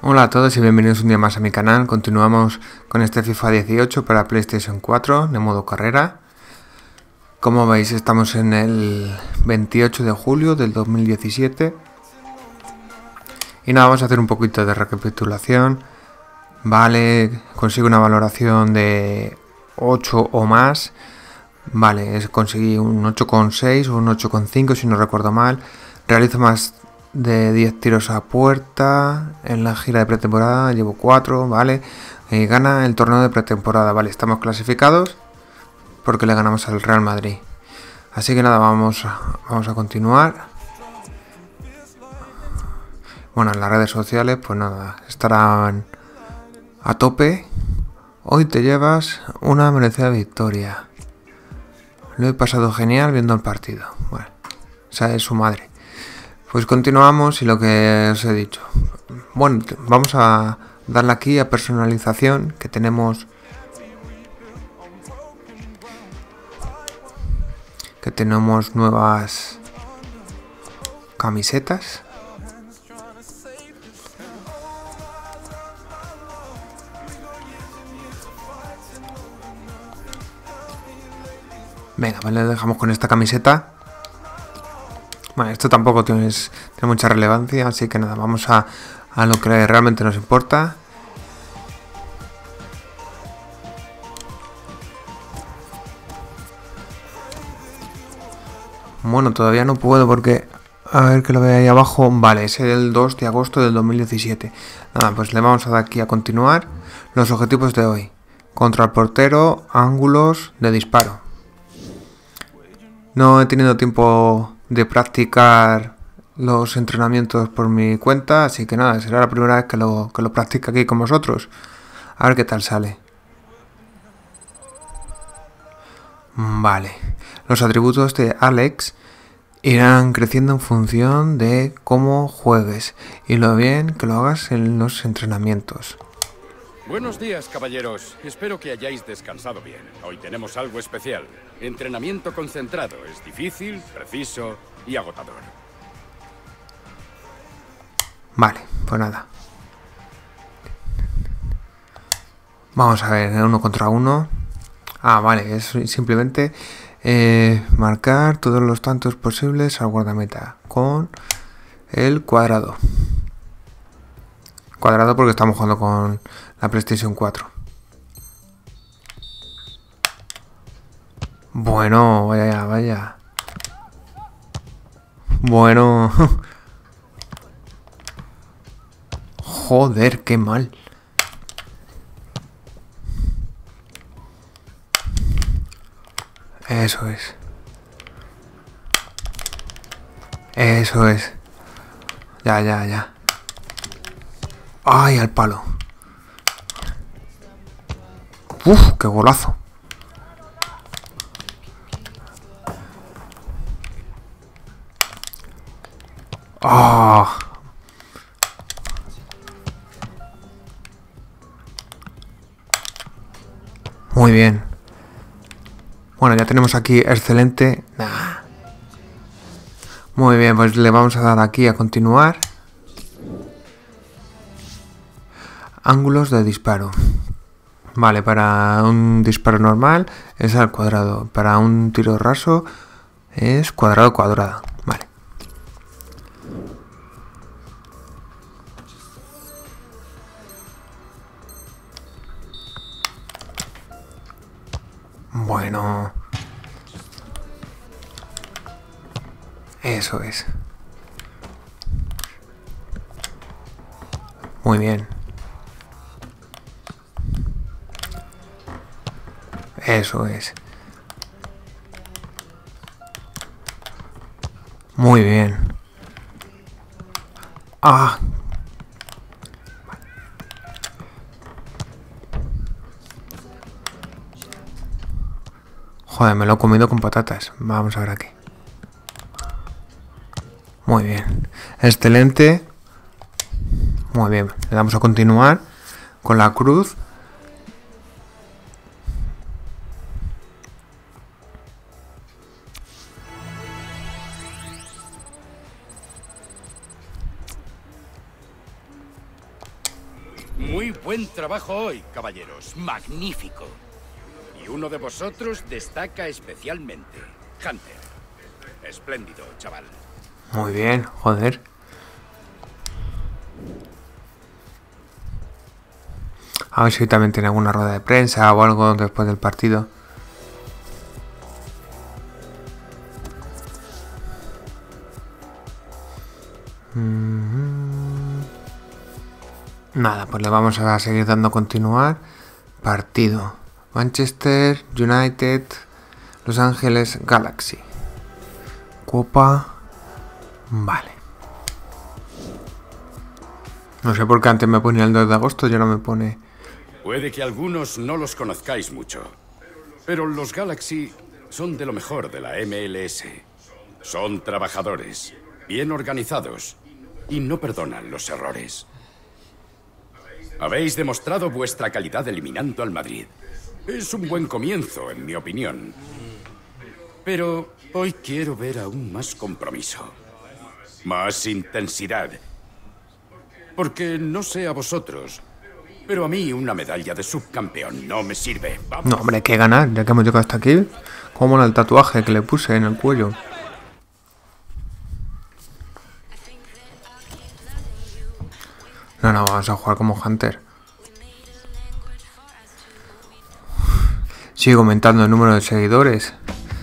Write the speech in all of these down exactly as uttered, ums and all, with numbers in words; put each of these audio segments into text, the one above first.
Hola a todos y bienvenidos un día más a mi canal. Continuamos con este FIFA dieciocho para PlayStation cuatro de modo carrera. Como veis, estamos en el veintiocho de julio del dos mil diecisiete. Y nada, vamos a hacer un poquito de recapitulación. Vale, consigo una valoración de ocho o más. Vale, es, conseguí un ocho coma seis o un ocho coma cinco si no recuerdo mal. Realizo más de diez tiros a puerta. En la gira de pretemporada llevo cuatro, vale. Y gana el torneo de pretemporada, vale. Estamos clasificados porque le ganamos al Real Madrid. Así que nada, vamos a, vamos a continuar. Bueno, en las redes sociales, pues nada, estarán a tope. Hoy te llevas una merecida victoria. Lo he pasado genial viendo el partido. Bueno, esa es su madre. Pues continuamos y lo que os he dicho. Bueno, vamos a darle aquí a personalización, que tenemos que tenemos nuevas camisetas. Venga, pues le dejamos con esta camiseta. Bueno, esto tampoco tiene, tiene mucha relevancia, así que nada, vamos a, a lo que realmente nos importa. Bueno, todavía no puedo porque... A ver que lo vea ahí abajo. Vale, es el dos de agosto del dos mil diecisiete. Nada, pues le vamos a dar aquí a continuar. Los objetivos de hoy. Contra el portero, ángulos de disparo. No he tenido tiempo de practicar los entrenamientos por mi cuenta, así que nada, será la primera vez que lo, que lo practique aquí con vosotros. A ver qué tal sale. Vale. Los atributos de Alex irán creciendo en función de cómo juegues y lo bien que lo hagas en los entrenamientos. Buenos días, caballeros. Espero que hayáis descansado bien. Hoy tenemos algo especial. Entrenamiento concentrado. Es difícil, preciso y agotador. Vale, pues nada. Vamos a ver, uno contra uno. Ah, vale, es simplemente eh, marcar todos los tantos posibles al guardameta con el cuadrado. Cuadrado porque estamos jugando con la PlayStation cuatro. Bueno, vaya, vaya. Bueno. Joder, qué mal. Eso es. Eso es. Ya, ya, ya. ¡Ay, al palo! ¡Uf, qué golazo! ¡Ah! Oh. Muy bien. Bueno, ya tenemos aquí excelente. Nah. Muy bien, pues le vamos a dar aquí a continuar. Ángulos de disparo. Vale, para un disparo normal es al cuadrado. Para un tiro raso es cuadrado cuadrado. Vale. Bueno. Eso es. Muy bien. Eso es. Muy bien. Ah. Joder, me lo he comido con patatas. Vamos a ver aquí. Muy bien. Excelente. Muy bien. Le damos a continuar con la cruz. Muy buen trabajo hoy, caballeros. Magnífico. Y uno de vosotros destaca especialmente. Hunter. Espléndido, chaval. Muy bien, joder. A ver si también tiene alguna rueda de prensa o algo después del partido. Mm-hmm. Nada, pues le vamos a seguir dando a continuar. Partido. Manchester United, Los Ángeles Galaxy. Copa. Vale. No sé por qué antes me ponía el dos de agosto y ahora me pone... Puede que algunos no los conozcáis mucho, pero los Galaxy son de lo mejor de la M L S. Son trabajadores, bien organizados y no perdonan los errores. Habéis demostrado vuestra calidad eliminando al Madrid. Es un buen comienzo, en mi opinión. Pero hoy quiero ver aún más compromiso. Más intensidad. Porque no sé a vosotros, pero a mí una medalla de subcampeón no me sirve. ¡Vamos! No, hombre, hay que ganar, ya que hemos llegado hasta aquí. Como mola el tatuaje que le puse en el cuello. No, no, vamos a jugar como Hunter. Sigo aumentando el número de seguidores.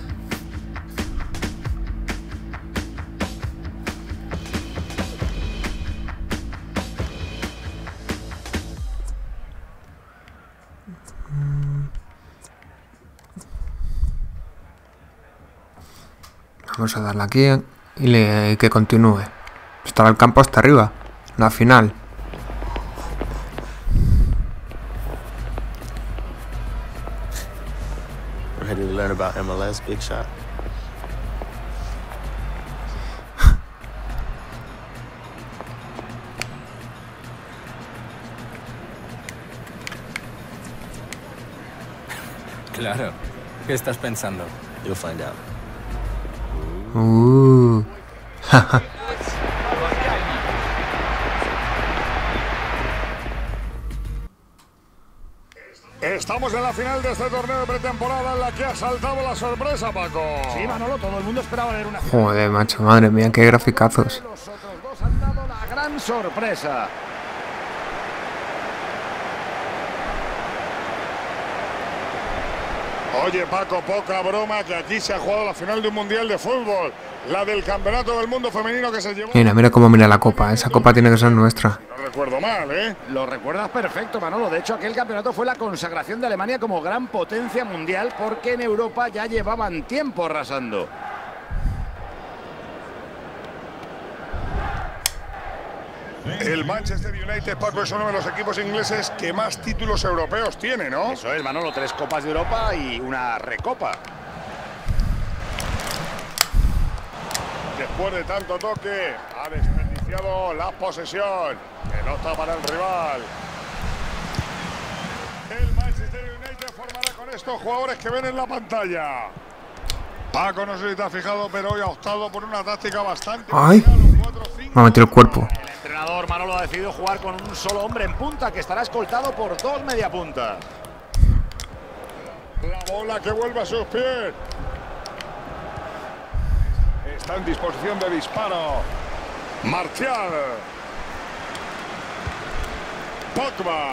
Vamos a darle aquí y, le, y que continúe. Estará el campo hasta arriba. La final. Ready to learn about M L S, Big Shot? Claro. ¿Qué estás pensando? You'll find out. Uh. Estamos en la final de este torneo de pretemporada en la que ha saltado la sorpresa, Paco. Sí, Manolo, todo el mundo esperaba ver una... Joder, macho, madre mía, qué graficazos. Los otros dos han dado la gran sorpresa. Oye, Paco, poca broma que aquí se ha jugado la final de un mundial de fútbol. La del campeonato del mundo femenino que se llevó... Mira, mira cómo mira la copa. Esa copa tiene que ser nuestra. No recuerdo mal, ¿eh? Lo recuerdas perfecto, Manolo. De hecho, aquel campeonato fue la consagración de Alemania como gran potencia mundial porque en Europa ya llevaban tiempo arrasando. El Manchester United, Paco, es uno de los equipos ingleses que más títulos europeos tiene, ¿no? Eso es, Manolo. Tres copas de Europa y una recopa. Después de tanto toque, ha desperdiciado la posesión. Pelota para el rival. El Manchester United formará con estos jugadores que ven en la pantalla. Paco, no sé si te has fijado, pero hoy ha optado por una táctica bastante... ¡Ay! Me ha metido el cuerpo. El entrenador Manolo ha decidido jugar con un solo hombre en punta que estará escoltado por dos mediapuntas. La bola que vuelve a sus pies. Está en disposición de disparo. Marcial. Pogba.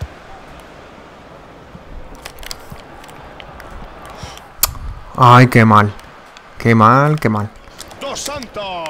Ay, qué mal. Qué mal, qué mal. Dos Santos.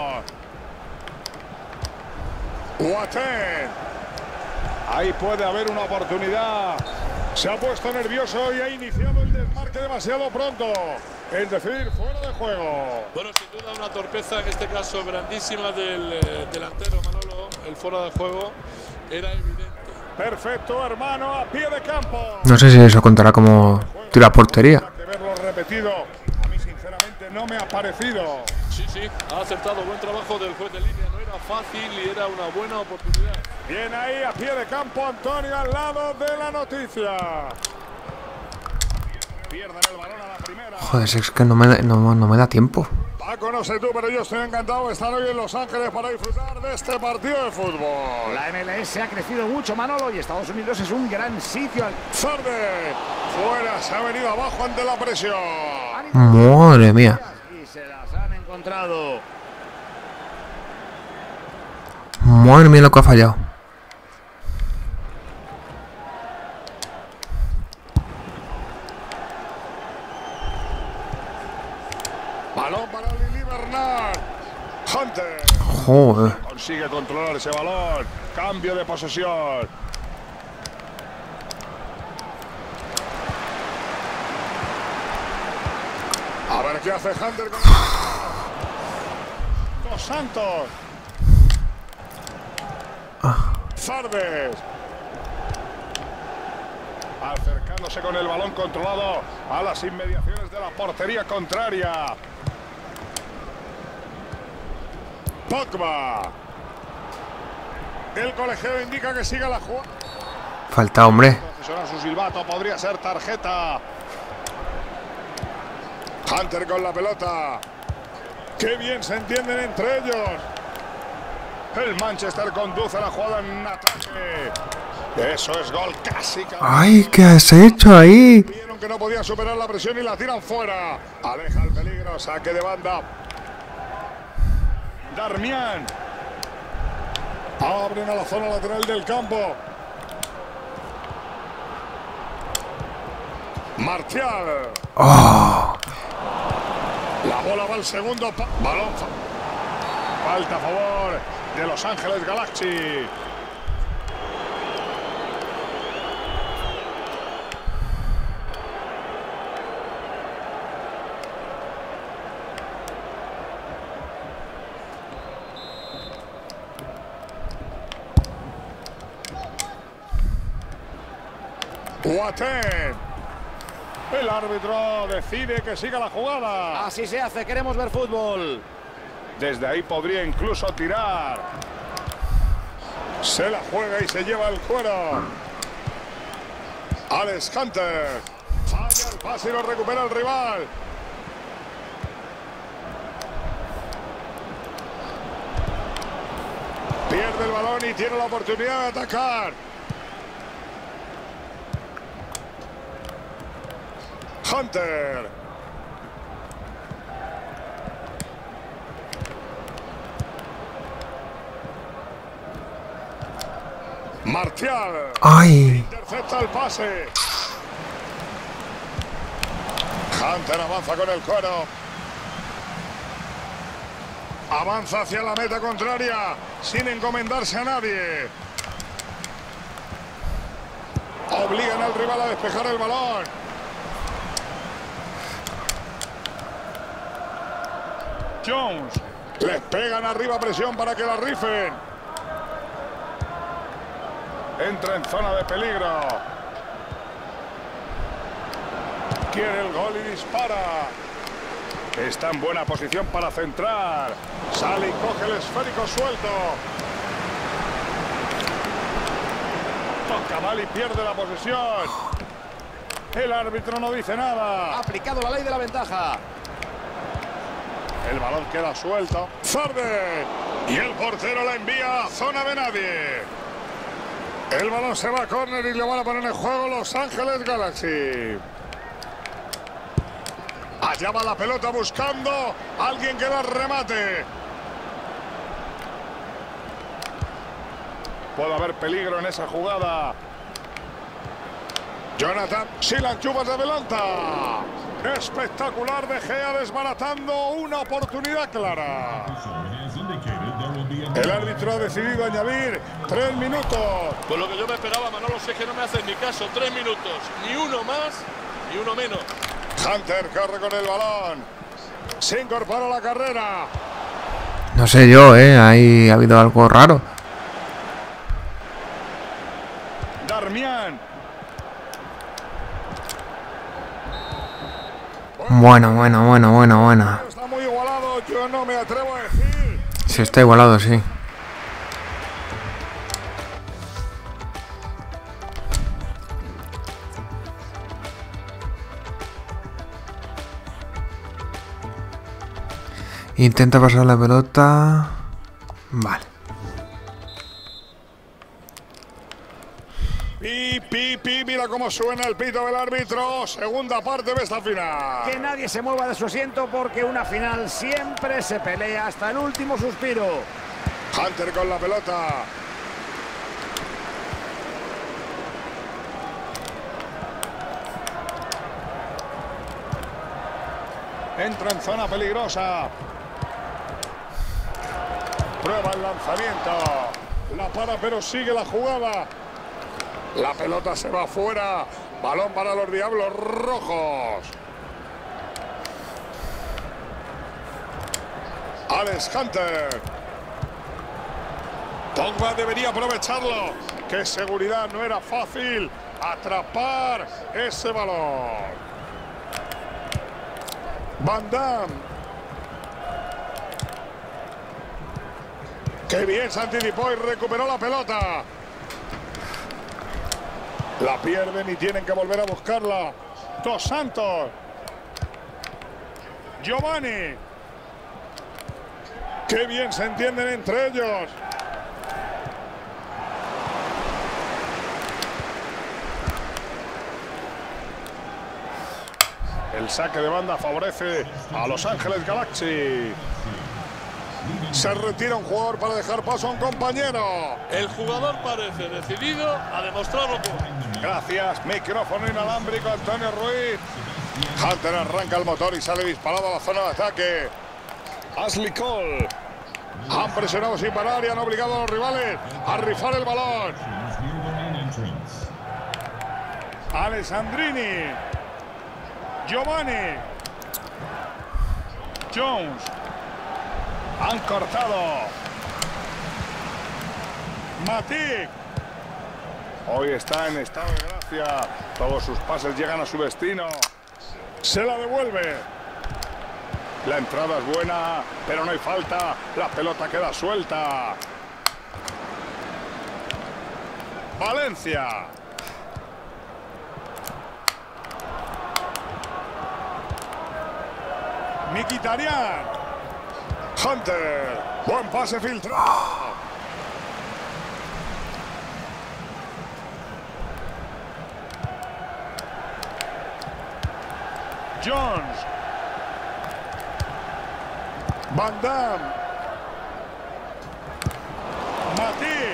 Boateng. Ahí puede haber una oportunidad. Se ha puesto nervioso y ha iniciado el desmarque demasiado pronto. Es decir, fuera de juego. Bueno, sin duda una torpeza, en este caso grandísima del eh, delantero Manolo. El fuera de juego era evidente. Perfecto, hermano, a pie de campo. No sé si eso contará como tiro a portería. Hay que verlo repetido. A mí, sinceramente, no me ha parecido. Sí, sí, ha acertado. Buen trabajo del juez de línea. No era fácil y era una buena oportunidad. Bien ahí, a pie de campo, Antonio, al lado de la noticia. Pierden el balón a la primera. Joder, es que no me, no, no me da tiempo. Paco, no sé tú, pero yo estoy encantado de estar hoy en Los Ángeles para disfrutar de este partido de fútbol. La M L S ha crecido mucho, Manolo, y Estados Unidos es un gran sitio. Zarde, fuera, se ha venido abajo ante la presión. Madre mía. Y se las han encontrado. Madre mía lo que ha fallado. Balón para Lili Bernard. Hunter. Joder. Consigue controlar ese balón. Cambio de posesión. A ver qué hace Hunter con Dos Santos. Zardes. Acercándose con el balón controlado a las inmediaciones de la portería contraria. Pogba. El colegiado indica que siga la jugada. Falta, hombre. Suena su silbato, podría ser tarjeta. Hunter con la pelota. Qué bien se entienden entre ellos. El Manchester conduce la jugada en ataque. Eso es gol casi. Ay, ¿qué has hecho ahí? Vieron que no podían superar la presión y la tiran fuera. Aleja el peligro, saque de banda. Darmian. Abren a la zona lateral del campo. Martial. Oh. La bola va al segundo. Balón. Falta a favor de Los Ángeles Galaxy. Boateng. El árbitro decide que siga la jugada. Así se hace, queremos ver fútbol. Desde ahí podría incluso tirar. Se la juega y se lleva el cuero. Alex Hunter. Falla el pase y lo recupera el rival. Pierde el balón y tiene la oportunidad de atacar. Hunter. Martial. Ay. Intercepta el pase. Hunter avanza con el cuero. Avanza hacia la meta contraria sin encomendarse a nadie. Obligan al rival a despejar el balón. Jones. Les pegan arriba, presión para que la rifen. Entra en zona de peligro. Quiere el gol y dispara. Está en buena posición para centrar. Sale y coge el esférico suelto. Toca mal y pierde la posesión. El árbitro no dice nada. Ha aplicado la ley de la ventaja. El balón queda suelto. Zarde. Y el portero la envía a zona de nadie. El balón se va a córner y le van a poner en juego Los Ángeles Galaxy. Allá va la pelota buscando a alguien que la remate. Puede haber peligro en esa jugada. Jonathan, si la enchufa se adelanta. Espectacular, De Gea desbaratando una oportunidad clara. El árbitro ha decidido añadir tres minutos. Pues lo que yo me esperaba, Manolo, sé que no me haces ni caso. Tres minutos, ni uno más, ni uno menos. Hunter corre con el balón. Se incorpora a la carrera. No sé yo, ¿eh? Ahí ha habido algo raro. Darmian. Bueno, bueno, bueno, bueno, bueno. Está muy igualado, yo no me atrevo a decir. Sí, está igualado, sí. Intenta pasar la pelota. Vale. Pi, pi, pi, mira cómo suena el pito del árbitro. Segunda parte de esta final. Que nadie se mueva de su asiento porque una final siempre se pelea hasta el último suspiro. Hunter con la pelota. Entra en zona peligrosa. Prueba el lanzamiento. La para, pero sigue la jugada. La pelota se va fuera. Balón para los Diablos Rojos. Alex Hunter. Pogba debería aprovecharlo. Qué seguridad, no era fácil atrapar ese balón. Van Damme. Qué bien se anticipó y recuperó la pelota. La pierden y tienen que volver a buscarla. Dos Santos. Giovanni. Qué bien se entienden entre ellos. El saque de banda favorece a Los Ángeles Galaxy. Se retira un jugador para dejar paso a un compañero. El jugador parece decidido a demostrarlo todo. Gracias. Micrófono inalámbrico, Antonio Ruiz. Hunter arranca el motor y sale disparado a la zona de ataque. Ashley Cole. Han presionado sin parar y han obligado a los rivales a rifar el balón. Alessandrini. Giovanni. Jones. Han cortado. Matic. Hoy está en estado de gracia. Todos sus pases llegan a su destino. Se la devuelve. La entrada es buena, pero no hay falta. La pelota queda suelta. Valencia. Mkhitaryan. Hunter. Buen pase filtrado. Jones. Van Damme. Matic.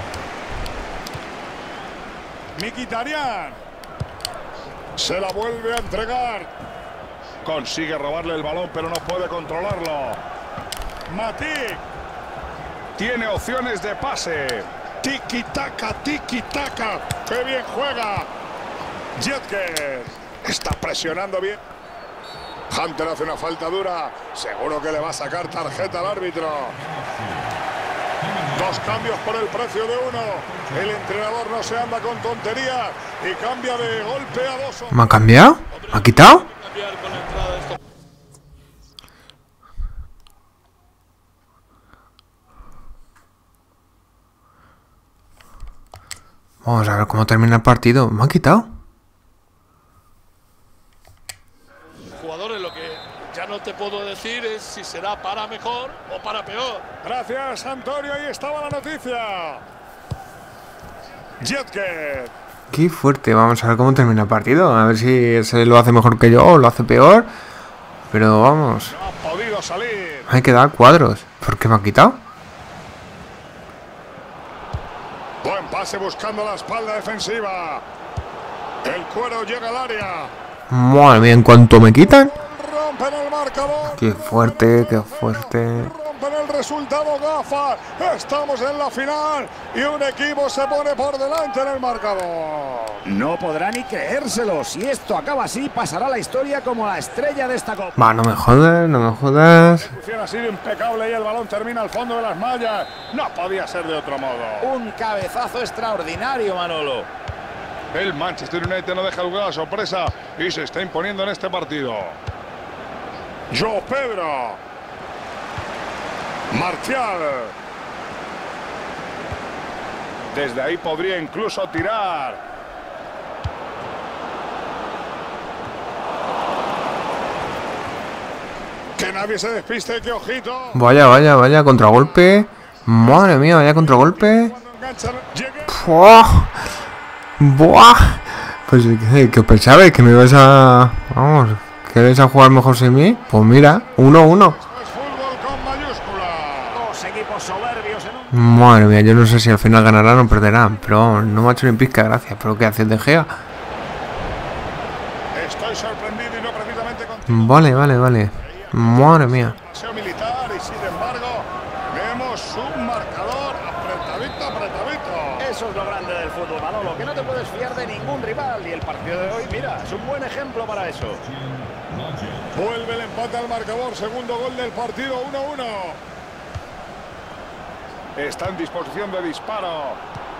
Mkhitaryan. Se la vuelve a entregar. Consigue robarle el balón, pero no puede controlarlo. Matic. Tiene opciones de pase. Tiki-taka, tiki-taka. ¡Qué bien juega! Jetker. Está presionando bien. Hunter hace una falta dura. Seguro que le va a sacar tarjeta al árbitro. Dos cambios por el precio de uno. El entrenador no se anda con tonterías y cambia de golpe a dos. ¿Me ha cambiado? ¿Me ha quitado? Vamos a ver cómo termina el partido. ¿Me ha quitado? Jugadores, lo que ya no te puedo decir es si será para mejor o para peor. Gracias, Antonio. Ahí estaba la noticia. Jetker. Qué fuerte. Vamos a ver cómo termina el partido. A ver si se lo hace mejor que yo o lo hace peor. Pero vamos. No ha podido salir. Hay que dar cuadros. ¿Por qué me ha quitado? Buen pase buscando la espalda defensiva. El cuero llega al área. Madre mía, en cuanto me quitan. Rompen el marcador. Qué fuerte, qué fuerte. Rompen el resultado, gafas. Estamos en la final y un equipo se pone por delante en el marcador. No podrá ni creérselo. Si esto acaba así, pasará la historia como la estrella de esta copa. Va, no me jodas, no me jodas. La ejecución ha sido impecable y el balón termina al fondo de las mallas. No podía ser de otro modo. Un cabezazo extraordinario, Manolo. El Manchester United no deja lugar a la sorpresa y se está imponiendo en este partido. Joe Pedro. Marcial. Desde ahí podría incluso tirar. ¡Qué Que nadie se despiste, que ojito. Vaya, vaya, vaya, contragolpe. Madre mía, vaya contragolpe. Cuando enganchan, llegue. ¡Buah! ¡Buah! Pues ¿qué, qué pensabais? ¿Que me ibas a... Vamos, que ibas a jugar mejor sin mí? Pues mira, uno uno. Es fútbol con mayúscula. Dos equipos soberbios en un... Madre mía, yo no sé si al final ganarán o perderán. Pero vamos, no me ha hecho ni pizca de gracia. ¿Pero qué hace el De Gea? Estoy sorprendido y no precisamente contigo. Vale, vale, vale. Madre mía. Paseo militar y sin embargo vemos un marcador apretadito, apretadito. Eso es lo grande del fútbol, Manolo, que no te puedes fiar de ningún rival. Y el partido de hoy, mira, es un buen ejemplo para eso. Vuelve el empate al marcador, segundo gol del partido, uno uno. Está en disposición de disparo.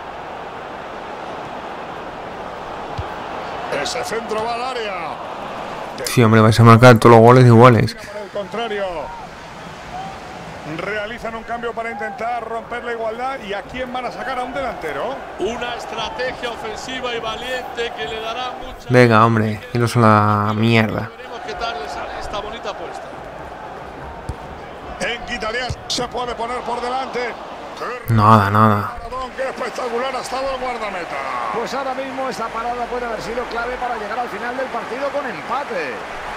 Ese centro va al área. Sí, hombre, vais a marcar todos los goles iguales. Por el contrario, realizan un cambio para intentar romper la igualdad. ¿Y a quién van a sacar? A un delantero. Una estrategia ofensiva y valiente que le dará mucha... Venga, hombre, iros a la mierda. Veremos qué tal les sale esta bonita apuesta. En Quitaría se puede poner por delante. Nada, nada. Maradón, qué espectacular ha estado el guardameta. Pues ahora mismo esta parada puede haber sido clave para llegar al final del partido con empate.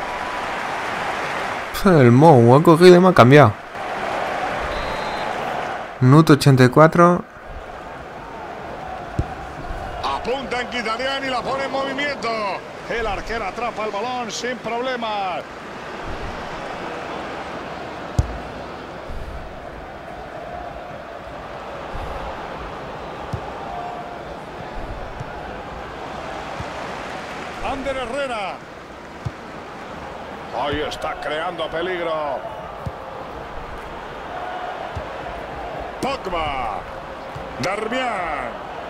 El Mou ha cogido y me ha cambiado. Minuto ochenta y cuatro. Apunta en Quitarian y la pone en movimiento. El arquero atrapa el balón sin problemas. Ander Herrera. Ahí está creando peligro. Pogba. Darmian.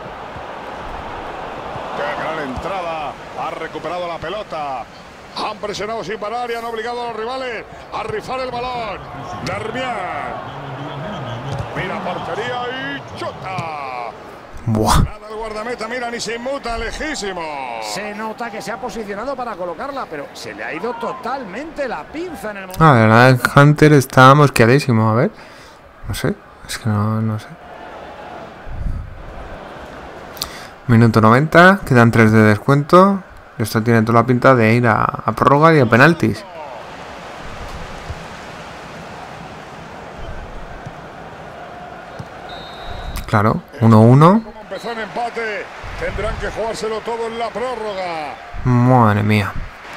Qué gran entrada. Ha recuperado la pelota. Han presionado sin parar y han obligado a los rivales a rifar el balón. Darmian. Mira portería y chuta. Buah. Nada el guardameta, mira, ni se inmuta, lejísimo. Se nota que se ha posicionado para colocarla, pero se le ha ido totalmente la pinza en el momento. Ah, la verdad, Hunter está mosqueadísimo. A ver. No sé. Es que no, no sé. Minuto noventa. Quedan tres de descuento. Esto tiene toda la pinta de ir a, a prórroga y a penaltis. Claro, uno uno. Como empezó en empate, tendrán que jugárselo todo en la prórroga. Madre mía.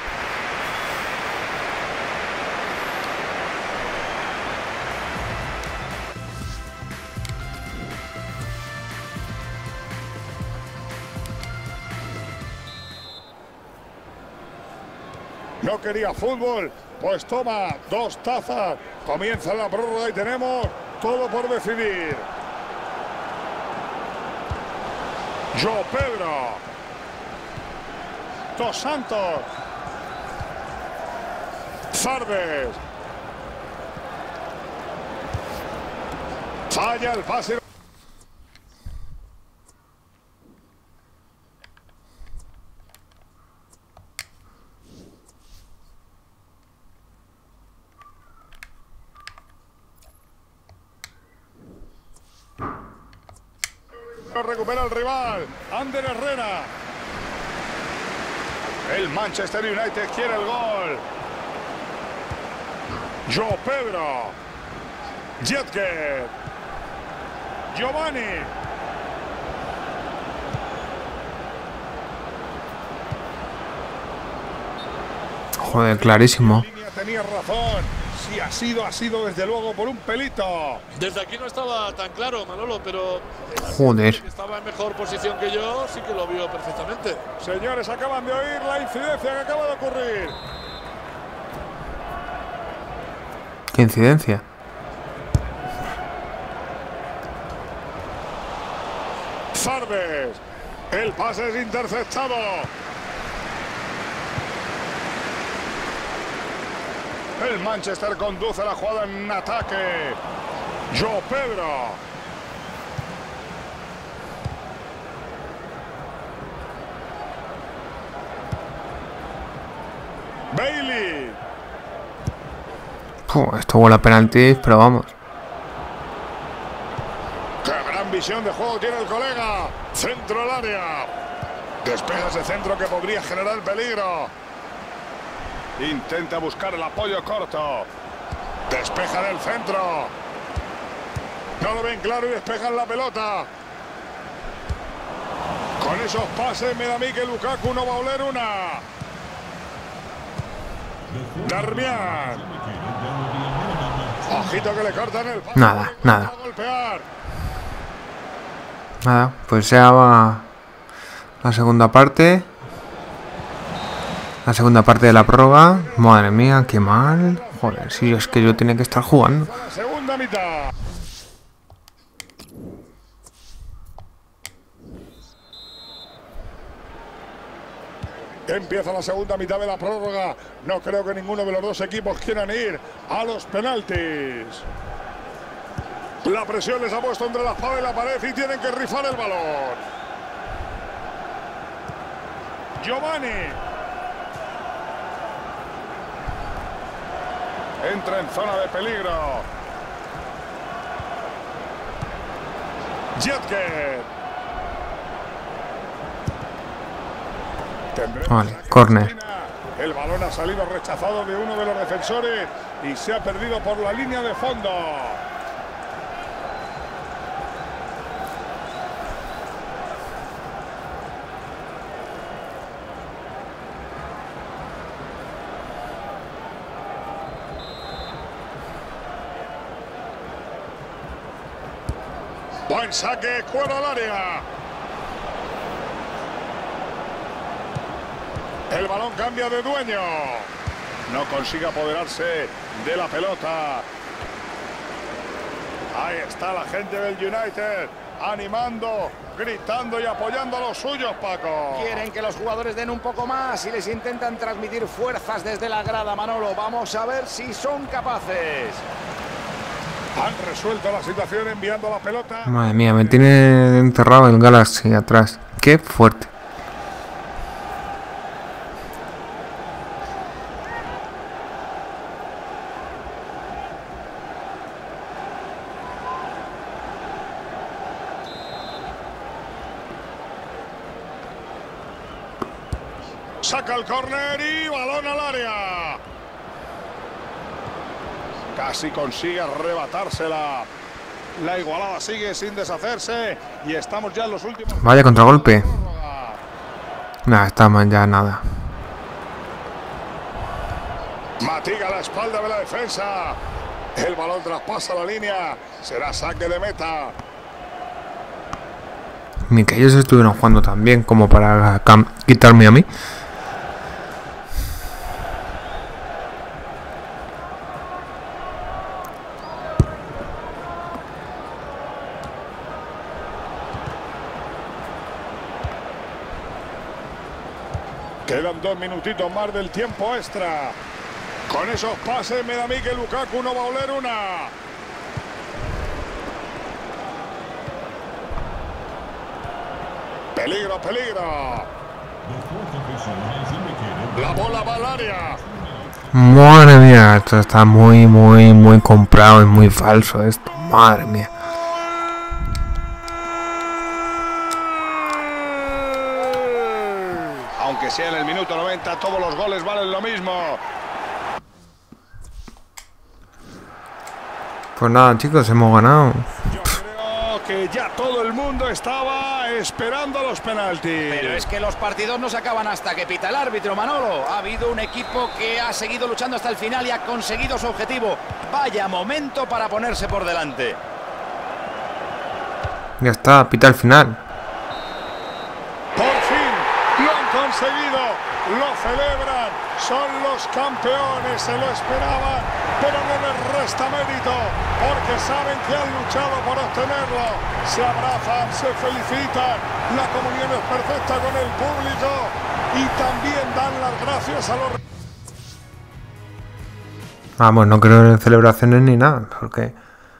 No quería fútbol, pues toma dos tazas. Comienza la prórroga y tenemos todo por decidir. João Pedro. Dos Santos. Sardes. Falla el pase. Recupera el rival, Ander Herrera. El Manchester United quiere el gol. João Pedro. Jetke. Giovanni. Joder, clarísimo. Tenía razón. Si ha sido, ha sido desde luego por un pelito. Desde aquí no estaba tan claro, Manolo, pero... Joder. Que estaba en mejor posición que yo, sí que lo vio perfectamente. Señores, acaban de oír la incidencia que acaba de ocurrir. ¿Qué incidencia? Sardes. El pase es interceptado. El Manchester conduce la jugada en ataque. João Pedro. Bailey. Puh, esto huele a penaltis, pero vamos. ¡Qué gran visión de juego tiene el colega! Centro al área. Despeja ese centro que podría generar peligro. Intenta buscar el apoyo corto. Despeja del centro. No lo ven claro y despejan la pelota. Con esos pases me da a mí que Lukaku no va a oler una. Darmian. Ojito que le cortan el pase. Nada, nada. Golpear. Nada, pues ya va la segunda parte. La segunda parte de la prórroga. Madre mía, qué mal. Joder, si es que yo tenía que estar jugando. La segunda mitad. Empieza la segunda mitad de la prórroga. No creo que ninguno de los dos equipos quieran ir a los penaltis. La presión les ha puesto entre la espada y la pared y tienen que rifar el balón. Giovanni. Entra en zona de peligro. Jetker. Vale, córner. El balón ha salido rechazado de uno de los defensores y se ha perdido por la línea de fondo. Buen saque, fuera al área. El balón cambia de dueño. No consigue apoderarse de la pelota. Ahí está la gente del United, animando, gritando y apoyando a los suyos, Paco. Quieren que los jugadores den un poco más y les intentan transmitir fuerzas desde la grada, Manolo. Vamos a ver si son capaces. Han resuelto la situación enviando la pelota. Madre mía, me tiene enterrado el Galaxy atrás. Qué fuerte. Saca el córner y balón al área. Casi consigue arrebatársela. La igualada sigue sin deshacerse y estamos ya en los últimos. Vaya contragolpe. Nada, está mal ya nada. Matiga la espalda de la defensa. El balón traspasa la línea. Será saque de meta. Ni que ellos estuvieron jugando tan bien como para quitarme a mí. Quedan dos minutitos más del tiempo extra. Con esos pases me da a mí que Lukaku no va a oler una. Peligro, peligro. La bola va al área. Madre mía, esto está muy, muy, muy comprado y muy falso esto. Madre mía. Aunque sea en el minuto noventa, todos los goles valen lo mismo. Pues nada, chicos, hemos ganado. Yo creo que ya todo el mundo estaba esperando los penaltis. Pero es que los partidos no se acaban hasta que pita el árbitro, Manolo. Ha habido un equipo que ha seguido luchando hasta el final y ha conseguido su objetivo. Vaya momento para ponerse por delante. Ya está, pita el final. Por fin lo han conseguido, lo celebran, son los campeones, se lo esperaban, pero no les resta mérito porque saben que han luchado por obtenerlo. Se abrazan, se felicitan, la comunión es perfecta con el público y también dan las gracias a los... Vamos, no creo en celebraciones ni nada, porque...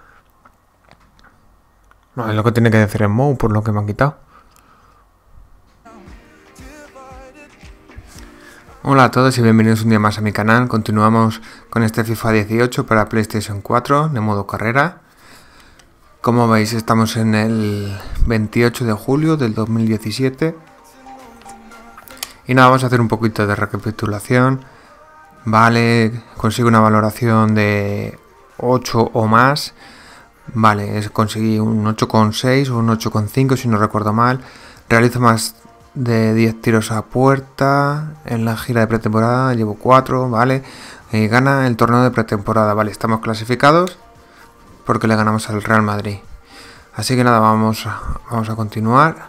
No, es lo que tiene que decir en Mou, por lo que me han quitado. Hola a todos y bienvenidos un día más a mi canal. Continuamos con este FIFA dieciocho para PlayStation cuatro de modo carrera. Como veis, estamos en el veintiocho de julio del dos mil diecisiete. Y nada, vamos a hacer un poquito de recapitulación. Vale, consigo una valoración de ocho o más. Vale, es, conseguí un ocho coma seis o un ocho coma cinco si no recuerdo mal. Realizo más de diez tiros a puerta. En la gira de pretemporada llevo cuatro, vale. Eh, gana el torneo de pretemporada, vale. Estamos clasificados porque le ganamos al Real Madrid. Así que nada, vamos a, vamos a continuar.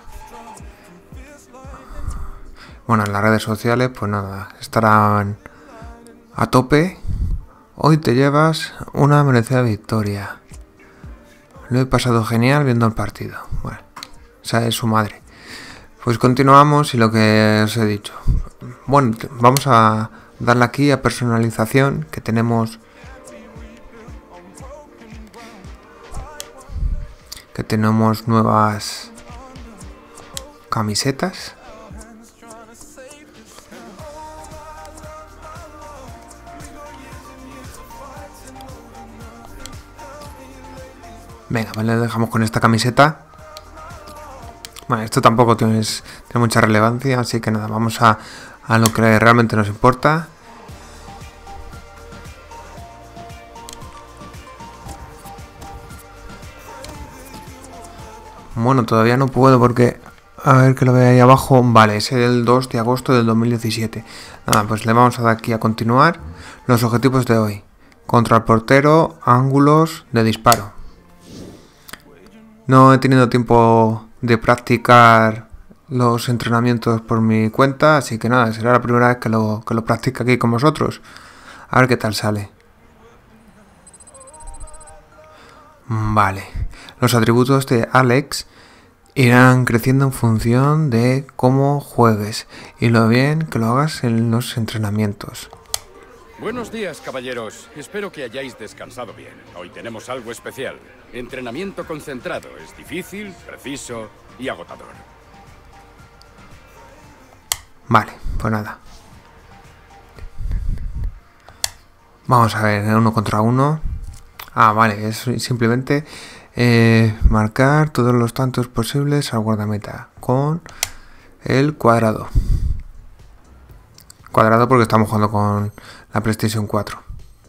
Bueno, en las redes sociales, pues nada, estarán a tope. Hoy te llevas una merecida victoria. Lo he pasado genial viendo el partido. Bueno, esa es su madre. Pues continuamos y lo que os he dicho. Bueno, vamos a darle aquí a personalización, que tenemos que tenemos nuevas camisetas. Venga, pues le dejamos con esta camiseta. Bueno, esto tampoco tiene, tiene mucha relevancia, así que nada, vamos a, a lo que realmente nos importa. Bueno, todavía no puedo porque... A ver que lo vea ahí abajo. Vale, es el dos de agosto del dos mil diecisiete. Nada, pues le vamos a dar aquí a continuar. Los objetivos de hoy. Contra el portero, ángulos de disparo. No he tenido tiempo de practicar los entrenamientos por mi cuenta, así que nada, será la primera vez que lo, que lo practique aquí con vosotros. A ver qué tal sale. Vale. Los atributos de Alex irán creciendo en función de cómo juegues y lo bien que lo hagas en los entrenamientos. Buenos días, caballeros. Espero que hayáis descansado bien. Hoy tenemos algo especial. Entrenamiento concentrado. Es difícil, preciso y agotador. Vale, pues nada. Vamos a ver, uno contra uno. Ah, vale, es simplemente eh, marcar todos los tantos posibles al guardameta con el cuadrado. Cuadrado porque estamos jugando con la PlayStation cuatro.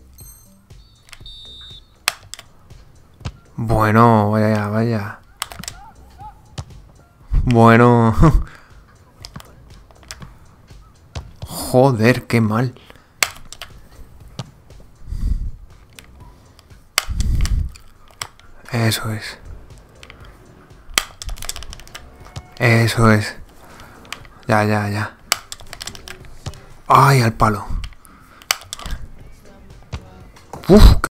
Bueno, vaya, vaya. Bueno. Joder, qué mal. Eso es. Eso es. Ya, ya, ya. Ay, al palo. Uf.